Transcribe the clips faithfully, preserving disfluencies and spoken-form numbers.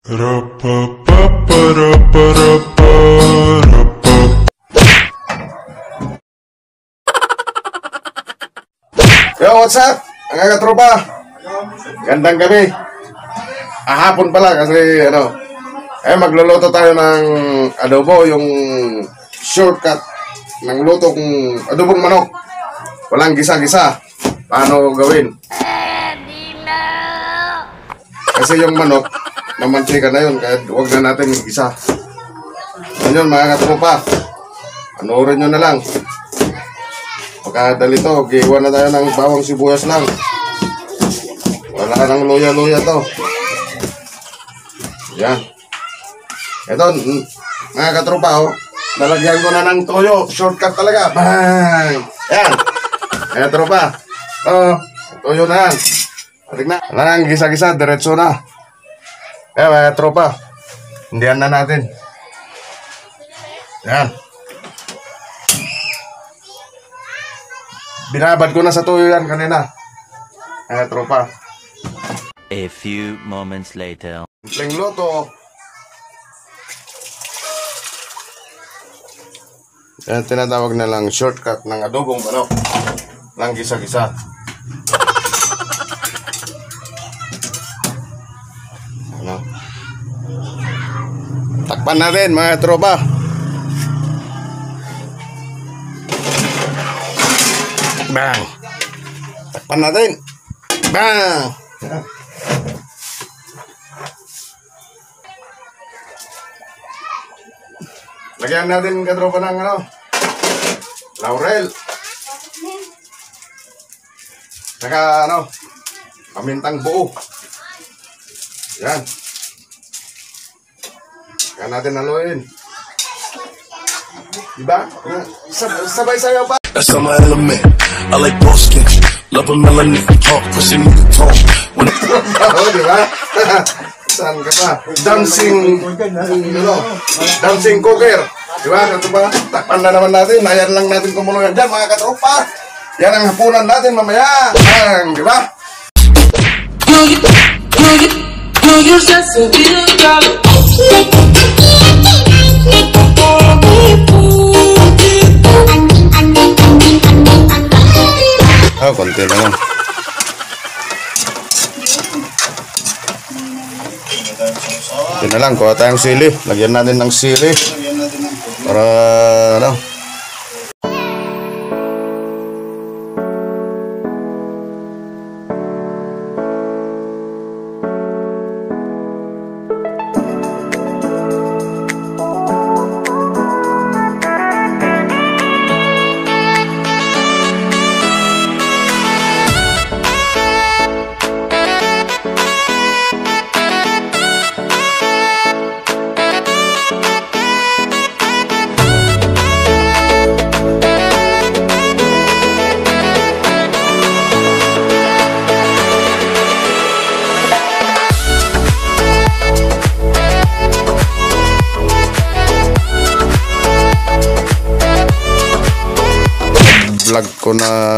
Yo, what's up? Mga katropa, gandang gabi. Ahapon pala kasi ano, eh magluluto tayo ng adobo, yung shortcut ng lutong adobong manok. Walang gisa-gisa. Paano gawin? Kasi yung manok, namantika na yun, kaya huwag na natin gisa. Ano yun mga katropa, panoorin nyo na lang. Pagkadali to, giwan na tayo ng bawang sibuyas lang. Wala nang luya-luya to. Yan. Ito, mga katropa, oh, nalagyan ko na ng toyo. Shortcut talaga. Bang! Yan. Mga katropa. Oh, toyo na yan. Atik na. Wala nang gisa-gisa, diretso na. Kaya mga katropa, hindihan na natin. Yan. Binabad ko na sa toyo yan kanina. Mga tropa. A few moments later. Simpleng luto. Yan tinatawag na lang shortcut ng adobong manok. Lang gisa-gisa. Ano? Takpan natin mga tropa. Bang! Takpan natin. Bang! Lagyan natin katropa ng ano, laurel. Saka ano, pamintang buo. Yan. Kaya natin haluin. Diba? Sab sabay sayo pa. That's on my element. I like boss skin. Love a melanin. Talk, pussy, nigga, talk. When I... Oh, diba? Saan ka pa? Dancing, ano, dancing cooker. Diba? Ito ba? Takpan na naman natin. Ayan lang natin kumulo yan dyan, mga katropa. Yan ang hapunan natin mamaya. Bang! Diba? Ah, konti naman. Ito na lang, kuha tayong sili. Lagyan natin ng sili. Para, ano. Vlog ko na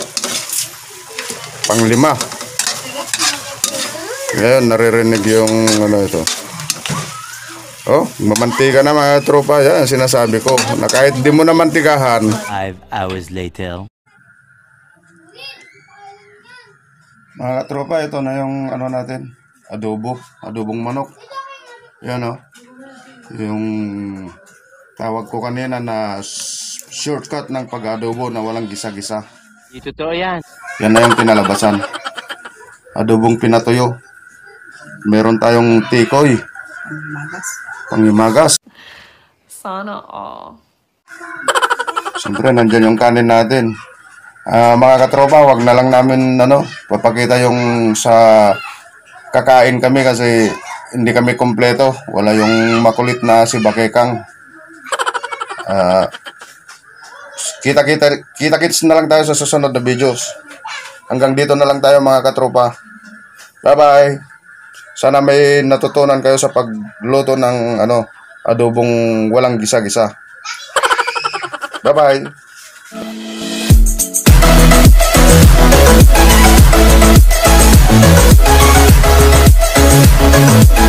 panglima. Ngayon naririnig yung ano ito. Oh, mamantika na mga tropa. Yan sinasabi ko na kahit di mo na mantikahan. Five hours later. Mga tropa, ito na yung ano natin, adobo, adobong manok. Yan oh. Yung tawag ko kanina na shortcut ng pag-adobo na walang gisa-gisa. Ito to yan. Yan na yung pinalabasan. Adobong pinatuyo. Meron tayong tikoy. Pangimagas. Pangimagas. Sana all. Siyempre, nandyan yung kanin natin. Uh, mga katropa, wag na lang namin ano, papakita yung sa kakain kami kasi hindi kami kompleto. Wala yung makulit na si Bakekang. Ah... Uh, Kita-kita, kita-kits na lang tayo sa susunod na videos. Hanggang dito na lang tayo mga katropa. Bye-bye. Sana may natutunan kayo sa pagluto ng ano, adobong walang gisa-gisa. Bye-bye.